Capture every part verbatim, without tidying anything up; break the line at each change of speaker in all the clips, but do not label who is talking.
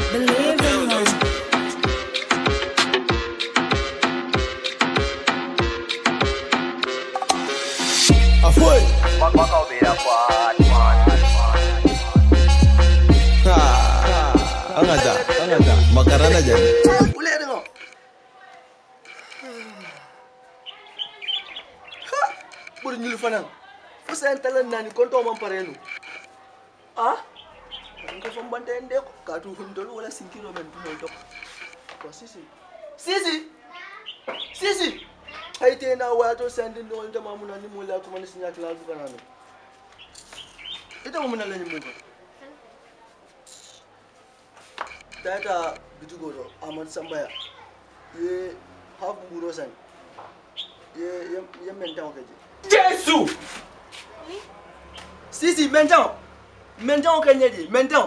Believe in love.
Afoy. Ah, angada, angada. Makaran aja.
Boleh dengar. Buru nyul fanang. Fusa entalan nani konto mamparenu. Ah? Ko fam bante ende ko katu hundol wala sinkiro men dunol dok. Ko sisi. Sisi. Sisi. Haite na wato sandi no nda mamuna ni mula ko man sinya klasu kanano. Ita mo manala ni mo. Data bitugo do Ahmad Sambaya. Ye half buro san. Ye ye ye mentan kaje.
Jesus!
Sisi mentan. Mentan kanye di, mentan.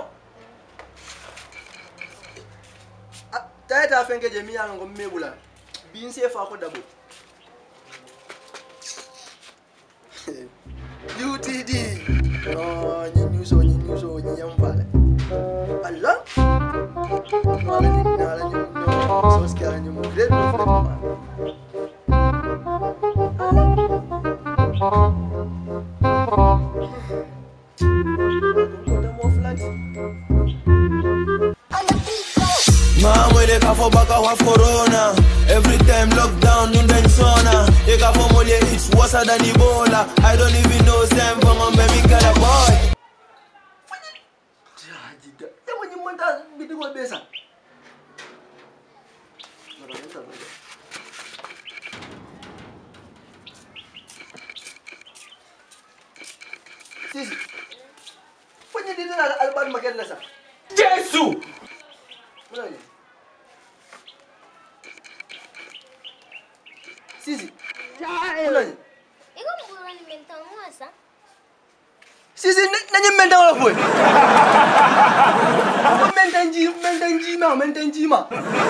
Data fenke je mi yalo ngom mebula. Bin se fa ko dabo. U T D. Oh, ni news ni news ni yamfale. Allah. Mala ni nala ni no so skara ni mo great no fle.
Mama, they can for back have corona. Every time lockdown, you then sauna. They can for more, it's worse than Ebola. I don't even know them from a baby got a boy.
Ya mo ni monta bitigo besa. Sisi. Punya di na alban magen la sa.
Jesus!
Mana ni? Sisi. Mana ni?
Ikaw mo bulan ni mentang mo asa?
Sisi nanyi mentang la boy. Apa mentang ji, mentang ji ma, mentang ji ma.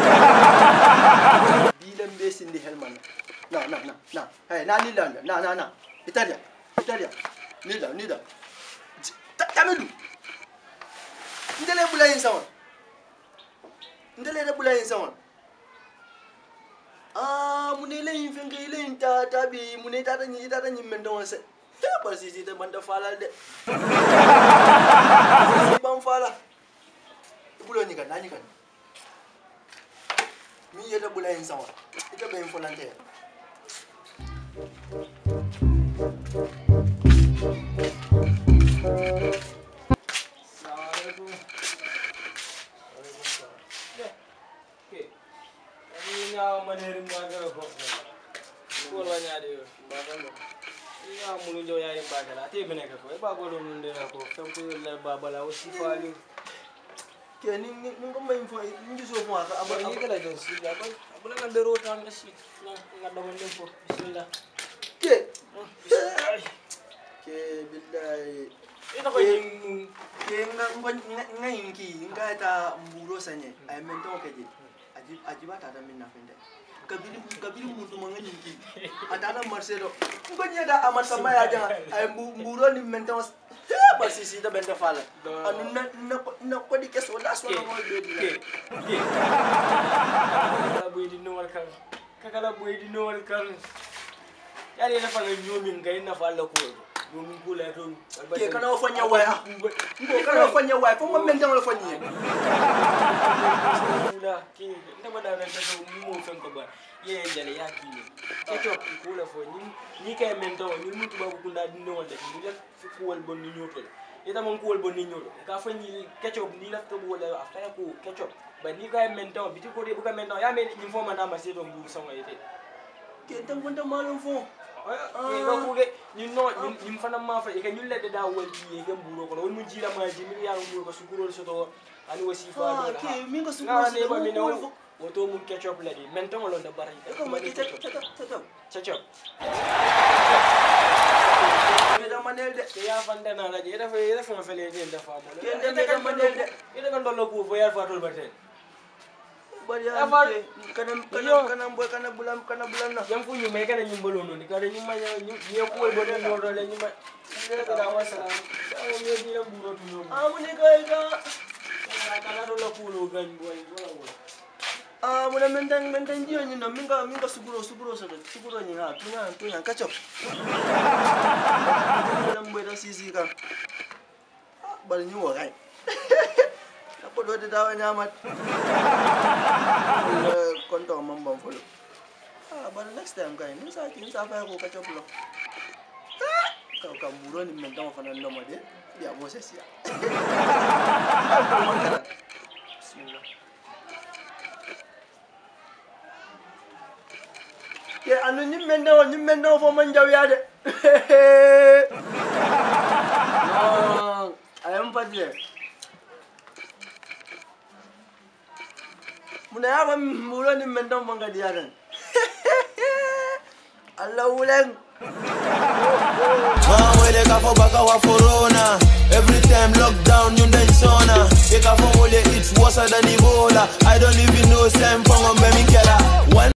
Bilam besin di helman. Na na na na. Hey, na ni langa. Na na na. Italia. Italia. Nida, nida. Tamidu. Ndele bulayin sawan. Ndele da bulayin sawan. Ah, munele infenge ile inta tabi, munele tata nyi tata nyi mendo wase. Ba sisi te banda fala de. Sisi ban fala. Bulo ni kan, nani kan. Mi yeda bulayin sawan. Ita be infolante.
Ina manerin bagara ko. Ko la nyaade yo. Bagara. Ina mulu jo yaari bagara. Te bene ka ko. E bagoro mun de ko. Kam ko la babala o sifali.
Ke ni ni ko may info ndi so mo aka
Aba ni kala jon si la ba. Abula na dero tan na si. Na dama dem fo. Bismillah.
ke ke billahi
Ina ko yin
ke nga nga inki nga ta mburo sanye ay mento ke je aji aji ba ta da minna fende kabili kabili mundu manga inki adana marcelo ngonya da amar sama ya ja ay mburo ni mento ba sisi da bende fala anu na na ko di keso da so na mo be di
ke la boy di no kan kakala boy di no kan yari na fa nyomin ngai na fa la ko nyomin ko la to
ke kana fanya waya ngo kana fanya waya ko mo mende wala fanya
la ki nda bada na ta mo fen ko ba ye jale ya ki ni ke to ko la fo ni ni kay mendo ni mutu ba ko nda di no wala ni la ko wal bon ni nyoto ita mon ko wal bon ni nyoto ka fa ni ketchup ni la to wala afta ko ketchup ba ni kay mendo biti ko de bu ka mendo ya me ni fo ma na ma se to mbu sama ite
ke tan wonta malum fo
ye ga ko ge ni no ni fana ma fa e ka nyulle de da wali ye ga mburo ko won mu jira ma ji mi ya mburo ko sukuro so to ani wasifa do
ke mi ko sukuro
so ba mi no woto mun ketchup la di menton lo da bari
ko ma ke tata tata
ketchup
me da manel de
ke ya fanda na la je da fa da fa fele de da fa mo
ke de da manel de
ida kan do lo ko fo yar fa tol baten
bari ya ke kanam kanam kanam boy kanam bulam kanam bulan na
yang funyu me kana nyimbolo no ni kada nyima nyi ye ko bo ni no do le nyima da wasa o me di la mburo tu no
amu ni kai ga
kana do lo pulo gan boy wala wala.
Ah, muna mentang mentang dia ni no minga minga suguro suguro sa suguro ni nga tunya tunya kacau. Dalam buat sisi kan. Bal ni wa kai. Apa do dawa nyamat. Konto mambang follow. Ah, but next time kan ni sa kin sa fa ko kacau pulo. Kau kamburan ni mentang fa nan nomor dia. Dia Moses ya. Bismillah. Ya anu ni menda ni menda fo manjaw ya de. No, ayam padle. Muna ya ba mura ni menda manga dia dan. Allah ulang.
Man, where they got for back our corona. Every time lockdown, you then sauna. They got for all it's worse than Ebola. I don't even know Sam from